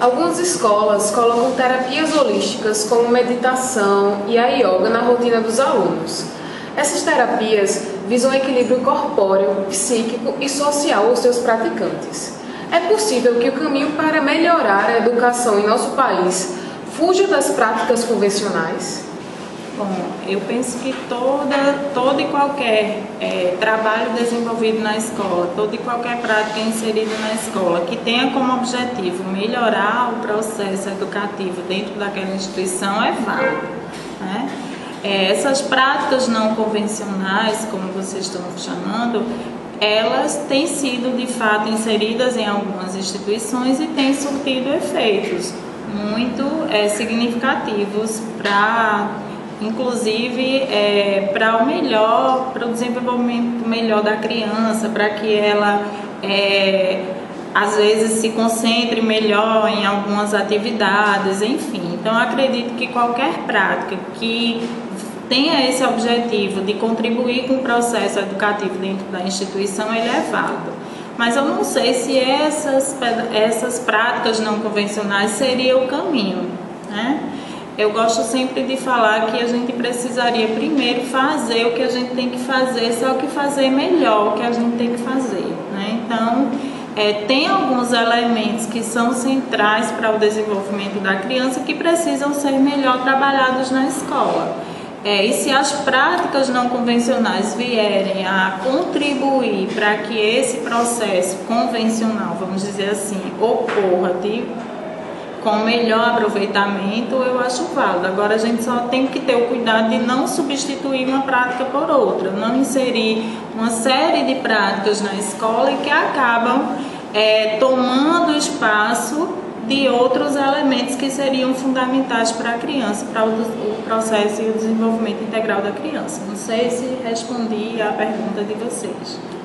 Algumas escolas colocam terapias holísticas como meditação e a yoga na rotina dos alunos. Essas terapias visam o equilíbrio corpóreo, psíquico e social aos seus praticantes. É possível que o caminho para melhorar a educação em nosso país fuja das práticas convencionais? Bom, eu penso que todo e qualquer trabalho desenvolvido na escola, toda e qualquer prática inserida na escola que tenha como objetivo melhorar o processo educativo dentro daquela instituição é válido, né? Essas práticas não convencionais, como vocês estão chamando, elas têm sido de fato inseridas em algumas instituições e têm surtido efeitos muito significativos para, inclusive, para o desenvolvimento melhor da criança, para que ela às vezes se concentre melhor em algumas atividades, enfim. Então acredito que qualquer prática que tenha esse objetivo de contribuir com o processo educativo dentro da instituição, ele é válido. Mas eu não sei se essas práticas não convencionais seriam o caminho, né? Eu gosto sempre de falar que a gente precisaria primeiro fazer o que a gente tem que fazer, só que fazer melhor o que a gente tem que fazer, né? Então, tem alguns elementos que são centrais para o desenvolvimento da criança que precisam ser melhor trabalhados na escola. E se as práticas não convencionais vierem a contribuir para que esse processo convencional, vamos dizer assim, ocorra com melhor aproveitamento, eu acho válido. Agora a gente só tem que ter o cuidado de não substituir uma prática por outra, não inserir uma série de práticas na escola e que acabam tomando espaço de outros elementos que seriam fundamentais para a criança, para o processo e o desenvolvimento integral da criança. Não sei se respondi à pergunta de vocês.